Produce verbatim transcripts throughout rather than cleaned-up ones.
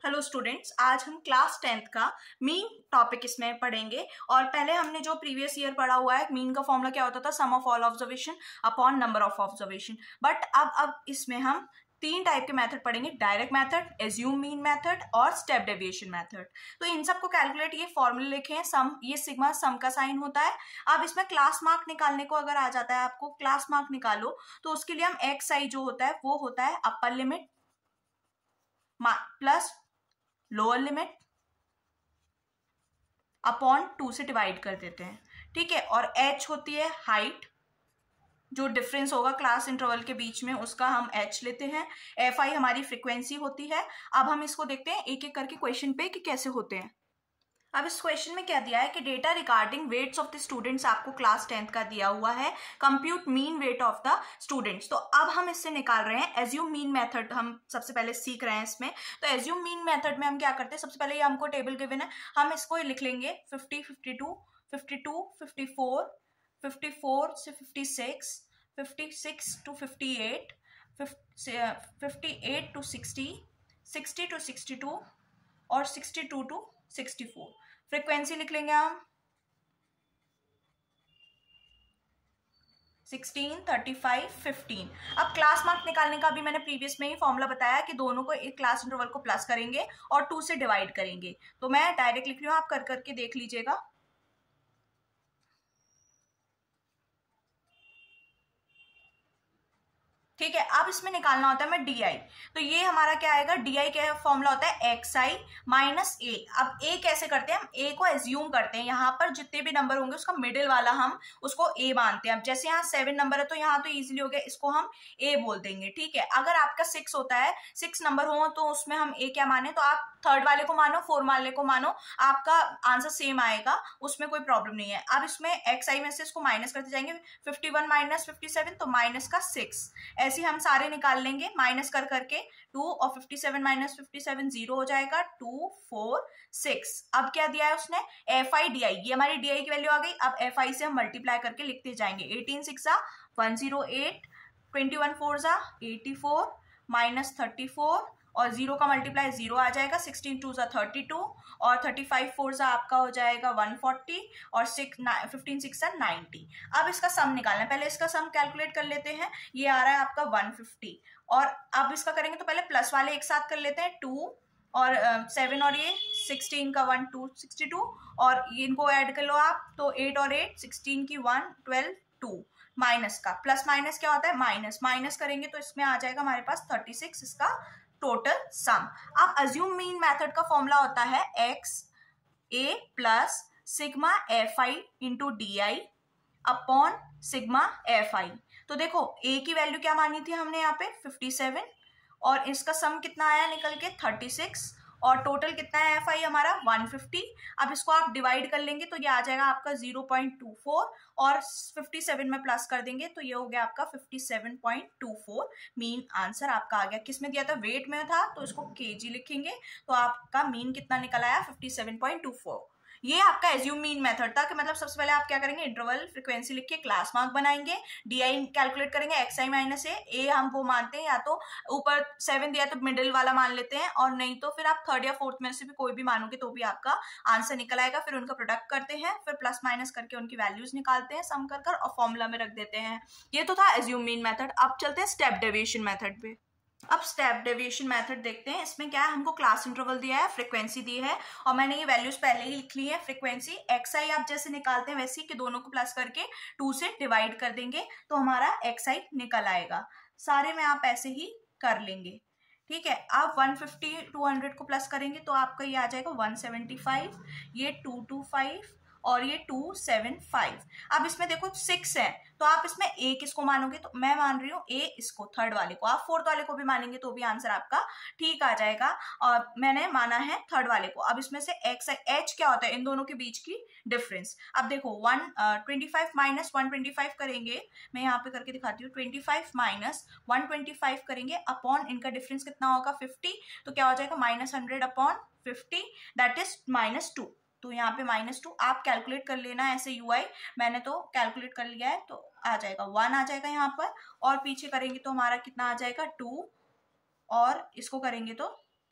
Hello students, आज हम class tenth का मीन टॉपिक इसमें पढ़ेंगे। और पहले हमने जो प्रीवियस ईयर पढ़ा हुआ है, मीन का फॉर्मूला क्या होता था, sum of all observation upon number of observation. But अब अब इसमें हम तीन टाइप के मेथड पढ़ेंगे, direct method, assume mean method और स्टेप डेविएशन मेथड। तो इन सबको कैलकुलेट, ये फॉर्मूले लिखे हैं, सम, ये सिग्मा सम का साइन होता है। अब इसमें क्लास मार्क निकालने को अगर आ जाता है आपको, क्लास मार्क निकालो, तो उसके लिए हम एक्स आई जो होता है वो होता है upper limit plus lower limit upon two से डिवाइड कर देते हैं, ठीक है। और h होती है हाइट, जो डिफरेंस होगा क्लास इंटरवल के बीच में उसका हम h लेते हैं। एफ आई हमारी फ्रीक्वेंसी होती है। अब हम इसको देखते हैं एक एक करके क्वेश्चन पे कि कैसे होते हैं। अब इस क्वेश्चन में क्या दिया है कि data regarding weights of the students आपको क्लास टेंथ का दिया हुआ है, compute mean weight of the students. तो अब हम इससे निकाल रहे हैं एज्यूम मीन मेथड, हम सबसे पहले सीख रहे हैं इसमें। तो एज्यूम मीन मेथड में हम क्या करते हैं, सबसे पहले ये हमको टेबल गिवन है, हम इसको लिख लेंगे fifty, fifty two, fifty two, fifty four, fifty four से fifty six, fifty six to fifty eight, fifty eight to sixty, sixty to sixty two और sixty two to sixty four. Frequency लिख लेंगे हम सिक्सटीन, थर्टी फाइव, फिफ्टीन। अब class mark निकालने का भी मैंने प्रीवियस में ही फॉर्मूला बताया कि दोनों को एक क्लास इंटरवल को प्लस करेंगे और टू से डिवाइड करेंगे। तो मैं डायरेक्ट लिख रही हूँ, आप कर करके देख लीजिएगा। ठीक है, अब इसमें निकालना होता है मैं डी आई। तो ये हमारा क्या आएगा, डी आई क्या फॉर्मूला होता है, एक्स आई माइनस ए। अब ए कैसे करते हैं, हम ए को एज्यूम करते हैं, यहाँ पर जितने भी नंबर होंगे उसका मिडिल वाला हम उसको ए मानते हैं। अब जैसे यहाँ सेवन नंबर है तो यहाँ तो इजीली हो गया, इसको हम ए बोल देंगे, ठीक है। अगर आपका सिक्स होता है, सिक्स नंबर हो तो उसमें हम ए क्या माने, तो आप थर्ड वाले को मानो, फोर वाले को मानो, आपका आंसर सेम आएगा, उसमें कोई प्रॉब्लम नहीं है। अब इसमें एक्स आई में से इसको माइनस करते जाएंगे, fifty one minus fifty seven तो माइनस का सिक्स, ऐसे हम सारे निकाल लेंगे माइनस कर करके। टू और fifty seven minus fifty seven zero हो जाएगा, टू फोर सिक्स। अब क्या दिया है उसने, एफ आई डी आई, ये हमारी डी आई की वैल्यू आ गई। अब एफ आई से हम मल्टीप्लाई करके लिखते जाएंगे, eighteen six one zero eight, twenty one four जा eighty four, minus thirty four और जीरो का मल्टीप्लाई जीरो आ जाएगा, सिक्सटीन टू जा थर्टी टू और थर्टी फाइव फोर जा आपका हो जाएगा वन फोर्टी और सिक्स फिफ्टीन सिक्स जा नाइन्टी। अब इसका सम निकालना है, पहले इसका सम कैलकुलेट कर लेते हैं। ये आ रहा है आपका वन फिफ्टी। और अब इसका करेंगे तो पहले प्लस वाले एक साथ कर लेते हैं, टू और सेवन uh, और ये सिक्सटीन का वन, टू सिक्सटी टू और इनको ऐड कर लो आप, तो एट और एट सिक्सटीन की वन, ट्वेल्व, टू, माइनस का प्लस माइनस क्या होता है, माइनस, माइनस करेंगे तो इसमें आ जाएगा हमारे पास थर्टी सिक्स, इसका टोटल सम। अब अज्यूम मीन मेथड का फॉर्मूला होता है X A plus sigma F I into D I upon sigma F I. तो देखो ए की वैल्यू क्या मानी थी हमने यहाँ पे फिफ्टी सेवन और इसका सम कितना आया निकल के थर्टी सिक्स और टोटल कितना है एफ आई हमारा वन फिफ्टी। अब इसको आप डिवाइड कर लेंगे तो ये आ जाएगा आपका ज़ीरो पॉइंट टू फोर और फिफ्टी सेवन में प्लस कर देंगे तो ये हो गया आपका fifty seven point two four. Mean answer आपका आ गया। किस में दिया था, वेट में था, तो इसको केजी लिखेंगे तो आपका मीन कितना निकल आया, fifty seven point two four. ये आपका एज्यूम मीन मेथड था कि मतलब सबसे पहले आप क्या करेंगे, इंटरवल फ्रीक्वेंसी लिख के क्लास मार्क बनाएंगे, डी आई कैलकुलेट करेंगे, X I minus A, A हम वो मानते हैं या तो ऊपर सेवन दिया तो मिडिल वाला मान लेते हैं और नहीं तो फिर आप थर्ड या फोर्थ में से भी कोई भी मानोगे तो भी आपका आंसर निकल आएगा। फिर उनका प्रोडक्ट करते हैं, फिर प्लस माइनस करके उनकी वैल्यूज निकालते हैं सम कर कर और फॉर्मूला में रख देते हैं। ये तो था एज्यूम मीन मेथड। अब चलते हैं स्टेप डेविएशन मेथड पे। अब स्टेप डेविएशन मेथड देखते हैं। इसमें क्या है, हमको क्लास इंटरवल दिया है, फ्रीक्वेंसी दी है और मैंने ये वैल्यूज पहले ही लिख ली है। फ्रीक्वेंसी एक्स आई आप जैसे निकालते हैं वैसे ही कि दोनों को प्लस करके टू से डिवाइड कर देंगे तो हमारा एक्स आई निकल आएगा। सारे में आप ऐसे ही कर लेंगे, ठीक है। आप वन फिफ्टी टू हंड्रेड को प्लस करेंगे तो आपका ये आ जाएगा वन सेवेंटी फाइव, ये टू टू फाइव और ये टू सेवन फाइव। अब इसमें देखो सिक्स है तो आप इसमें ए किसको मानोगे, तो मैं मान रही हूँ ए इसको, थर्ड वाले को। आप फोर्थ वाले को भी मानेंगे तो भी आंसर आपका ठीक आ जाएगा और मैंने माना है थर्ड वाले को। अब इसमें से एक्स एच क्या होता है, इन दोनों के बीच की डिफरेंस। अब देखो one twenty five minus one twenty five करेंगे, मैं यहाँ पे करके दिखाती हूँ, twenty five minus one twenty five करेंगे अपॉन इनका डिफरेंस कितना होगा फिफ्टी, तो क्या हो जाएगा minus hundred upon fifty that is minus two. तो यहाँ पे माइनस टू आप कैलकुलेट कर लेना ऐसे यू आई, मैंने तो कैलकुलेट कर लिया है तो आ जाएगा वन आ जाएगा यहाँ पर और पीछे करेंगे तो हमारा कितना आ जाएगा टू और इसको करेंगे तो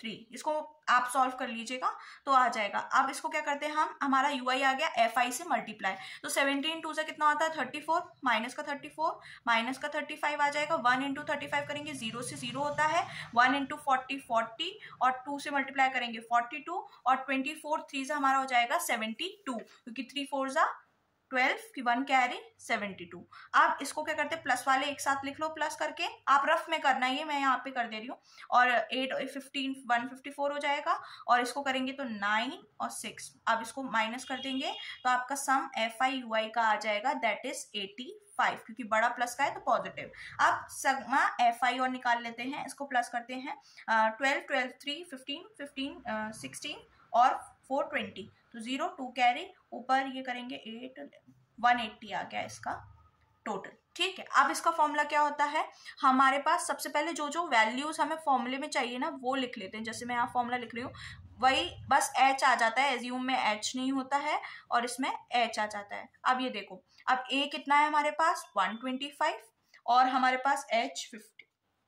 थ्री, इसको आप सॉल्व कर लीजिएगा तो आ जाएगा। अब इसको क्या करते हैं हम, हमारा यू आई आ गया एफ आई से मल्टीप्लाई, तो सेवनटीन टू से कितना होता है थर्टी फोर, माइनस का थर्टी फोर माइनस का थर्टी फाइव आ जाएगा, वन इंटू थर्टी फाइव करेंगे जीरो से जीरो होता है, वन इंटू फोर्टी फोर्टी और टू से मल्टीप्लाई करेंगे फोर्टी टू और ट्वेंटी फोर थ्री से हमारा हो जाएगा सेवेंटी टू, क्योंकि थ्री फोर जा ट्वेल्व की वन कैरी सेवेंटी टू। अब इसको क्या करते हैं, प्लस वाले एक साथ लिख लो प्लस करके, आप रफ में करना है, ये मैं यहाँ पे कर दे रही हूँ, और eight fifteen one fifty four हो जाएगा, और इसको करेंगे तो नाइन और सिक्स, अब इसको माइनस कर देंगे तो आपका सम एफ आई यू आई का आ जाएगा दैट इज एटी फाइव, क्योंकि बड़ा प्लस का है तो पॉजिटिव। अब सगमा एफ आई और निकाल लेते हैं, इसको प्लस करते हैं, twelve twelve three fifteen fifteen sixteen और फोर ट्वेंटी, तो जीरो टू कैरी ऊपर ये करेंगे एट, वन एट्टी आ गया इसका टोटल। ठीक है, अब इसका फॉर्मूला क्या होता है, हमारे पास सबसे पहले जो जो वैल्यूज हमें फॉर्मूले में चाहिए ना वो लिख लेते हैं, जैसे मैं यहाँ फॉर्मूला लिख रही हूँ वही बस एच आ जाता है, एज्यूम में एच नहीं होता है और इसमें एच आ जाता है। अब ये देखो, अब ए कितना है हमारे पास वन ट्वेंटी फाइव और हमारे पास H fifty,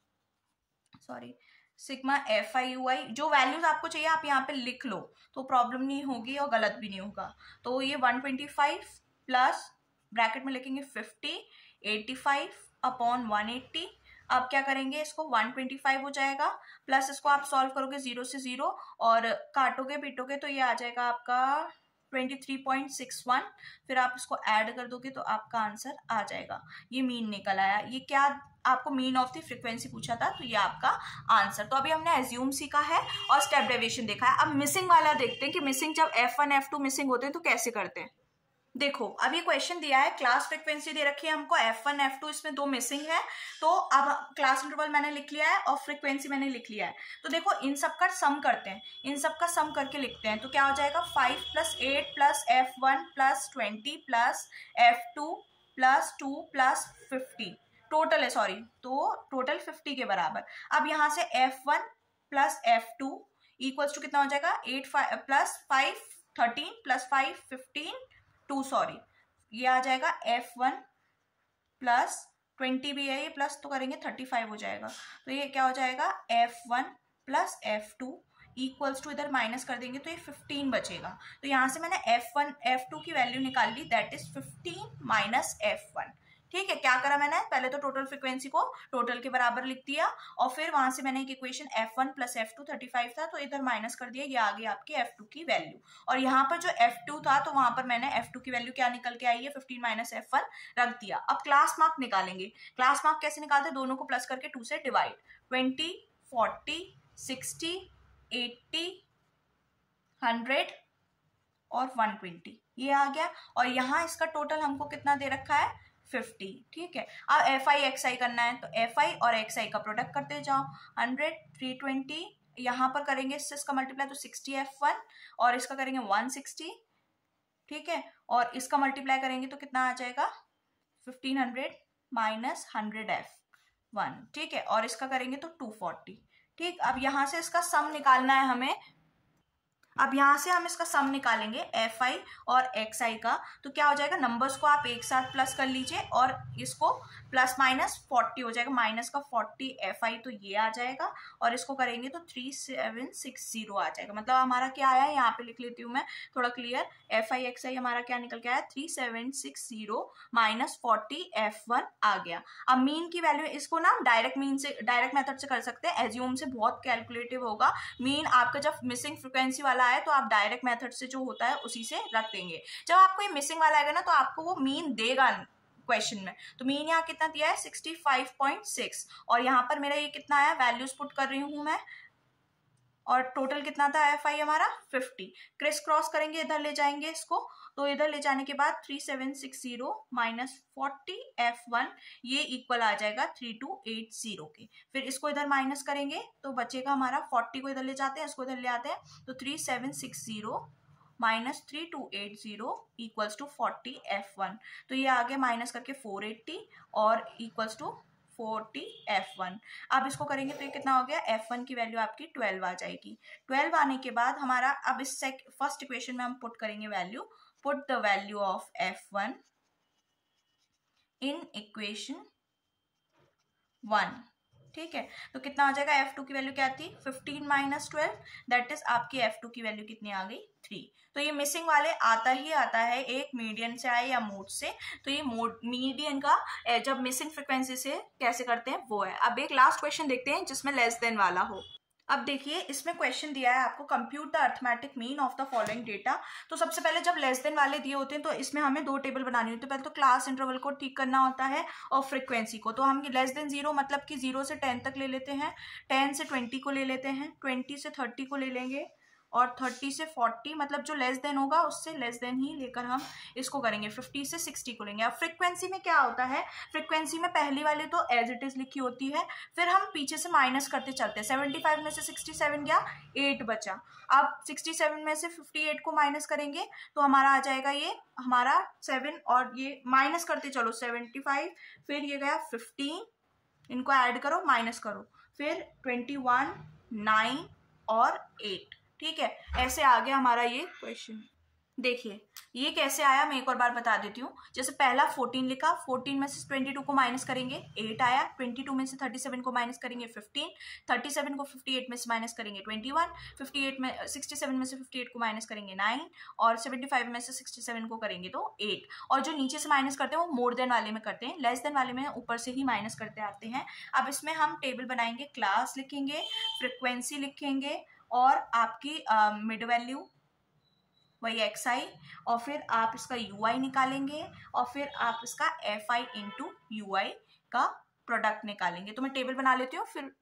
sorry sigma F I U I, जो वैल्यूज आपको चाहिए आप यहाँ पे लिख लो तो प्रॉब्लम नहीं होगी और गलत भी नहीं होगा। तो ये one twenty five plus bracket में लिखेंगे fifty, eighty five upon one eighty, अब क्या करेंगे इसको वन ट्वेंटी फाइव हो जाएगा, प्लस इसको आप सॉल्व करोगे जीरो से जीरो और काटोगे पीटोगे तो ये आ जाएगा आपका twenty three point six one, फिर आप इसको ऐड कर दोगे तो आपका आंसर आ जाएगा, ये मीन निकल आया। ये क्या आपको मीन ऑफ द फ्रीक्वेंसी पूछा था, तो ये आपका आंसर। तो अभी हमने एज्यूम सीखा है और स्टेप डेविएशन देखा है। अब मिसिंग वाला देखते हैं कि मिसिंग जब F one F two missing होते हैं तो कैसे करते हैं। देखो अब ये क्वेश्चन दिया है, क्लास फ्रीक्वेंसी दे रखी है हमको एफ वन एफ टू, इसमें दो मिसिंग है, तो अब क्लास इंटरवल मैंने लिख लिया है और फ्रीक्वेंसी मैंने लिख लिया है। तो देखो इन सब का सम करते हैं, इन सब का सम करके लिखते हैं, तो क्या हो जाएगा five plus eight plus F one plus twenty plus F two plus two plus fifty, total है सॉरी, तो टोटल फिफ्टी के बराबर। अब यहाँ से F one plus F two equals to कितना हो जाएगा eight five plus five thirteen plus five fifteen two, sorry ये आ जाएगा एफ वन प्लस ट्वेंटी भी है ये प्लस तो करेंगे थर्टी फाइव हो जाएगा, तो ये क्या हो जाएगा F one plus F two equals to इधर माइनस कर देंगे तो ये फिफ्टीन बचेगा। तो यहाँ से मैंने एफ वन एफ टू की वैल्यू निकाल ली that is fifteen minus F one. ठीक है, क्या करा मैंने, पहले तो टोटल फ्रीक्वेंसी को टोटल के बराबर लिख दिया और फिर वहां से मैंने एक equation F one plus F two thirty five था तो इधर माइनस कर दिया, ये आ गई आपकी एफ टू की वैल्यू। और यहाँ पर जो एफ टू था तो वहां पर मैंने एफ टू की वैल्यू क्या निकल के आई है फिफ्टीन माइनस एफ वन रख दिया। अब क्लास मार्क निकालेंगे, क्लास मार्क कैसे निकालते हैं, दोनों को प्लस करके टू से divide, twenty forty sixty eighty hundred और वन ट्वेंटी ये आ गया, और यहाँ इसका टोटल हमको कितना दे रखा है फिफ्टी। ठीक है, अब एफ आई एक्स आई करना है तो एफ आई और एक्स आई का प्रोडक्ट करते जाओ, हंड्रेड थ्री ट्वेंटी यहाँ पर करेंगे इससे इसका मल्टीप्लाई तो सिक्सटी एफ वन और इसका करेंगे वन सिक्सटी। ठीक है, और इसका मल्टीप्लाई करेंगे तो कितना आ जाएगा fifteen hundred minus hundred F one. ठीक है, और इसका करेंगे तो टू फोर्टी। ठीक, अब यहाँ से इसका सम निकालना है हमें, अब यहाँ से हम इसका सम निकालेंगे एफ आई और एक्स आई का, तो क्या हो जाएगा नंबर्स को आप एक साथ प्लस कर लीजिए और इसको प्लस माइनस फोर्टी हो जाएगा, माइनस का फोर्टी एफ आई तो ये आ जाएगा और इसको करेंगे तो थ्री सेवन सिक्स जीरो आ जाएगा। मतलब हमारा क्या आया है यहाँ पे लिख लेती हूँ मैं थोड़ा clear, F I X I हमारा क्या निकल के आया three seven six zero minus forty F one आ गया। अब मीन की वैल्यू इसको ना डायरेक्ट मीन से डायरेक्ट मेथड से कर सकते हैं, एज्यूम से बहुत कैलकुलेटिव होगा। मीन आपका जब मिसिंग फ्रिक्वेंसी वाला है तो आप डायरेक्ट मेथड से जो होता है उसी से रख देंगे। जब आपको ये मिसिंग वाला आएगा ना तो आपको वो मीन देगा क्वेश्चन में, तो मीन यहाँ कितना दिया है सिक्सटी फाइव पॉइंट सिक्स और यहाँ पर मेरा ये कितना आया वैल्यूज पुट कर रही हूँ मैं, और टोटल कितना था एफ आई हमारा फिफ्टी। क्रिस क्रॉस करेंगे इधर ले जाएंगे इसको, तो इधर ले जाने के बाद three seven six zero minus forty F one ये इक्वल आ जाएगा थ्री टू एट जीरो के। फिर इसको इधर माइनस करेंगे तो बचेगा हमारा फोर्टी को इधर ले जाते हैं इसको इधर ले आते हैं तो three seven six zero minus three two eight zero equals to forty F one, तो ये आगे माइनस करके फोर एट्टी और equals to forty F one. अब इसको करेंगे तो ये कितना हो गया एफ वन की वैल्यू आपकी ट्वेल्व आ जाएगी। ट्वेल्व आने के बाद हमारा अब इस फर्स्ट इक्वेशन में हम पुट करेंगे value, put the value of F one in equation one. ठीक है, तो कितना आ जाएगा, एफ टू की वैल्यू क्या थी, fifteen minus twelve, that is आपकी एफ टू की वैल्यू कितनी आ गई, थ्री। तो ये मिसिंग वाले आता ही आता है, एक मीडियन से आए या मोड से, तो ये मोड मीडियन का जब मिसिंग फ्रिक्वेंसी से कैसे करते हैं वो है। अब एक लास्ट क्वेश्चन देखते हैं जिसमें लेस देन वाला हो। अब देखिए इसमें क्वेश्चन दिया है आपको, compute the arithmetic mean of the following data. तो सबसे पहले जब लेस देन वाले दिए होते हैं तो इसमें हमें दो टेबल बनानी होती है, पहले तो क्लास इंटरवल को ठीक करना होता है और फ्रीक्वेंसी को। तो हम लेस देन जीरो मतलब कि जीरो से टेन तक ले लेते हैं, टेन से ट्वेंटी को ले लेते हैं, ट्वेंटी से थर्टी को ले लेंगे, और थर्टी से फोर्टी मतलब जो लेस देन होगा उससे लेस देन ही लेकर हम इसको करेंगे, फिफ्टी से सिक्सटी को लेंगे। अब फ्रीक्वेंसी में क्या होता है, फ्रीक्वेंसी में पहली वाली तो एज इट इज लिखी होती है, फिर हम पीछे से माइनस करते चलते हैं। सेवेंटी फाइव में से सिक्सटी सेवन गया, एट बचा। अब सिक्सटी सेवन में से फिफ्टी एट को माइनस करेंगे तो हमारा आ जाएगा ये हमारा सेवन, और ये माइनस करते चलो सेवेंटी फाइव, फिर ये गया फिफ्टीन, इनको ऐड करो माइनस करो, फिर ट्वेंटी वन, नाइन और एट। ठीक है, ऐसे आ गया हमारा ये क्वेश्चन। देखिए ये कैसे आया मैं एक और बार बता देती हूँ। जैसे पहला फोर्टीन लिखा, फोर्टीन में से ट्वेंटी टू को माइनस करेंगे, एट आया, ट्वेंटी टू में से थर्टी सेवन को माइनस करेंगे, फिफ्टीन, थर्टी सेवन को फिफ्टी एट में से माइनस करेंगे, ट्वेंटी वन, फिफ्टी एट में सिक्सटी सेवन में से फिफ्टी एट को माइनस करेंगे, नाइन, और सेवेंटी फाइव में से सिक्सटी सेवन को करेंगे तो एट। और जो नीचे से माइनस करते हैं वो मोर देन वाले में करते हैं, लेस देन वाले में ऊपर से ही माइनस करते आते हैं। अब इसमें हम टेबल बनाएंगे, क्लास लिखेंगे, फ्रिक्वेंसी लिखेंगे, और आपकी मिड वैल्यू वही एक्स आई, और फिर आप इसका यू आई निकालेंगे, और फिर आप इसका F I into U I का प्रोडक्ट निकालेंगे। तो मैं टेबल बना लेती हूँ फिर।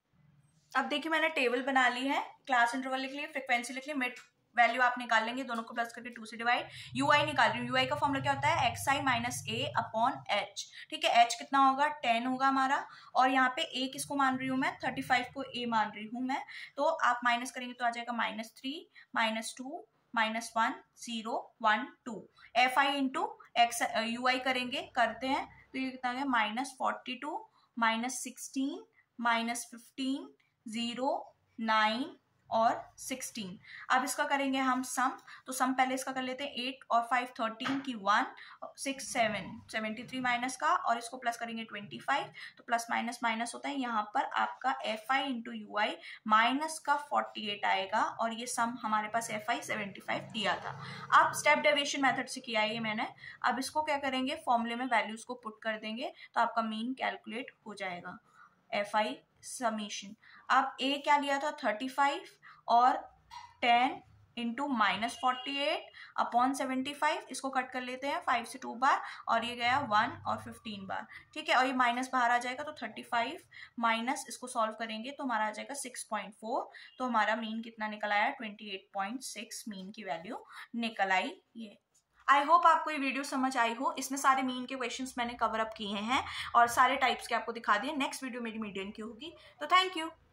अब देखिए मैंने टेबल बना ली है, क्लास इंटरवल लिख ली, फ्रिक्वेंसी लिख ली, मिड वैल्यू आप निकाल लेंगे, दोनों को प्लस करके टू से डिवाइड, यू आई निकाल रही हूँ। यू आई का फॉर्मूला क्या होता है, X I minus A upon H. ठीक है, एच कितना होगा, टेन होगा हमारा, और यहाँ पे ए किसको मान रही हूँ मैं, थर्टी फाइव को ए मान रही हूँ मैं। तो आप माइनस करेंगे तो आ जाएगा minus three, minus two, minus one, zero, one, two. F I into X U I करेंगे, करते हैं तो ये कितना गया, minus forty two, minus sixteen, minus fifteen, zero, nine और सिक्सटीन। अब इसका करेंगे हम सम, तो सम पहले इसका कर लेते हैं, एट और फाइव थर्टीन की one, six seven, seventy three minus का, और इसको प्लस करेंगे ट्वेंटी फाइव, तो प्लस माइनस माइनस होता है, यहाँ पर आपका F I into U I minus का फोर्टी एट आएगा, और ये सम हमारे पास एफ आई सेवेंटी फाइव दिया था। अब स्टेप डेविएशन मेथड से किया है ये मैंने। अब इसको क्या करेंगे, फॉर्मूले में वैल्यूज को पुट कर देंगे तो आपका मीन कैलकुलेट हो जाएगा, एफ आई समीशन। अब ए क्या लिया था, थर्टी फाइव, और ten into minus forty eight upon seventy five, इसको कट कर लेते हैं फाइव से टू बार, और ये गया वन और फिफ्टीन बार। ठीक है, और ये माइनस बाहर आ जाएगा, तो थर्टी फाइव माइनस इसको सॉल्व करेंगे तो हमारा आ जाएगा सिक्स पॉइंट फोर। तो हमारा मीन कितना निकल आया, twenty eight point six mean की वैल्यू निकल आई। ये आई होप आपको ये वीडियो समझ आई हो। इसमें सारे मीन के क्वेश्चंस मैंने कवर अप किए हैं और सारे टाइप्स के आपको दिखा दिए। नेक्स्ट वीडियो मेरी मीडियन की होगी। तो थैंक यू।